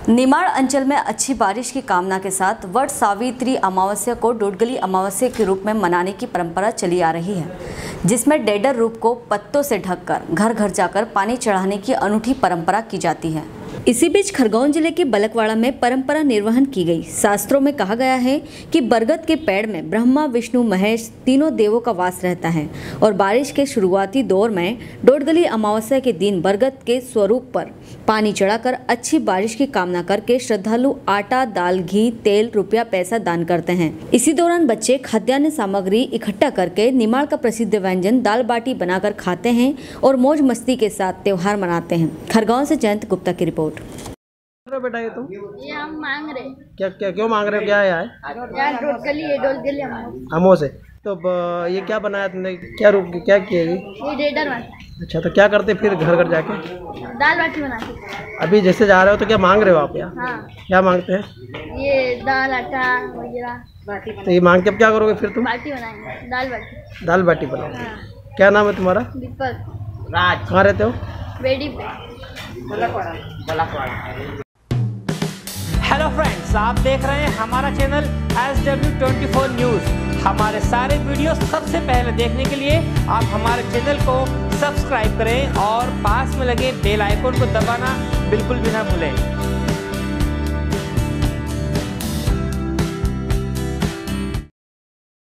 निमाड़ अंचल में अच्छी बारिश की कामना के साथ वट सावित्री अमावस्या को डोडगली अमावस्या के रूप में मनाने की परंपरा चली आ रही है, जिसमें डेडर रूप को पत्तों से ढककर घर घर जाकर पानी चढ़ाने की अनूठी परंपरा की जाती है। इसी बीच खरगोन जिले के बलकवाड़ा में परंपरा निर्वहन की गई। शास्त्रों में कहा गया है कि बरगद के पेड़ में ब्रह्मा, विष्णु, महेश तीनों देवों का वास रहता है और बारिश के शुरुआती दौर में डोडगली अमावस्या के दिन बरगद के स्वरूप पर पानी चढ़ाकर अच्छी बारिश की कामना करके श्रद्धालु आटा, दाल, घी, तेल, रुपया, पैसा दान करते हैं। इसी दौरान बच्चे खाद्यान्न सामग्री इकट्ठा करके निमाड़ का प्रसिद्ध व्यंजन दाल बाटी बनाकर खाते हैं और मौज मस्ती के साथ त्योहार मनाते हैं। खरगोन से जयंत गुप्ता की रिपोर्ट। बेटा ये तुम ये हम मांग रहे क्या क्यों मांग रहे हो? क्या है यार? डोडगली हमो से। तो ये क्या बनाया तुमने? क्या किया ये डेडर बनता है। अच्छा, तो क्या करते फिर घर घर जाके? दाल बाटी बनाते। अभी जैसे जा रहे हो तो क्या मांग रहे हो आप यहाँ? हाँ। क्या मांगते हैं? ये दाल, आटा वगैरह। तो ये मांग के अब क्या करोगे फिर तुम? बाटी बनाएंगे, दाल बाटी। दाल बाटी बनाओ। हाँ। क्या नाम है तुम्हारा? दीपक। राज। कहाँ रहते हो? बेडी पे। हेलो फ्रेंड्स, आप देख रहे हैं हमारा चैनल SW24 न्यूज़। हमारे सारे वीडियो सबसे पहले देखने के लिए आप हमारे चैनल को सब्सक्राइब करें और पास में लगे बेल आइकन को दबाना बिल्कुल भी ना भूलें।